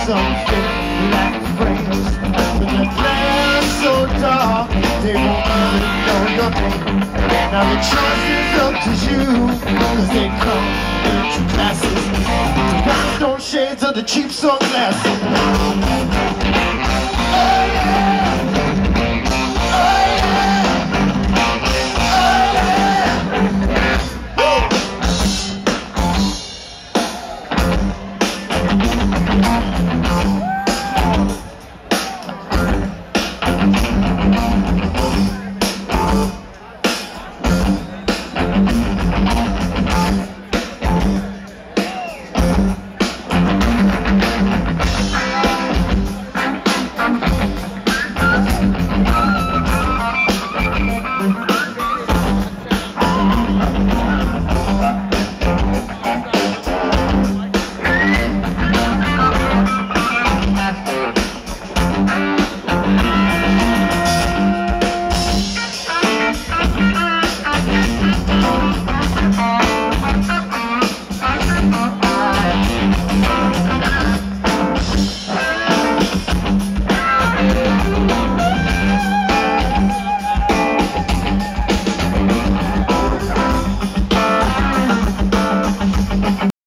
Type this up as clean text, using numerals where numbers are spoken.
some fit like frames, but the glass so dark they won't even know your name. Now the choice is up to you, cause they come in two classes, rhinestone shades of the cheap sunglasses. Oh yeah!